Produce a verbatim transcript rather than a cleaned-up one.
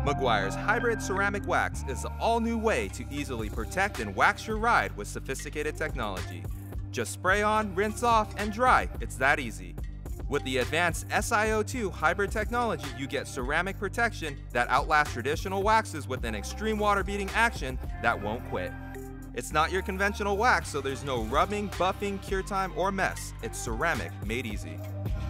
Meguiar's hybrid ceramic wax is the all-new way to easily protect and wax your ride with sophisticated technology. Just spray on, rinse off, and dry. It's that easy. With the advanced S i O two hybrid technology, you get ceramic protection that outlasts traditional waxes with an extreme water-beating action that won't quit. It's not your conventional wax, so there's no rubbing, buffing, cure time, or mess. It's ceramic made easy.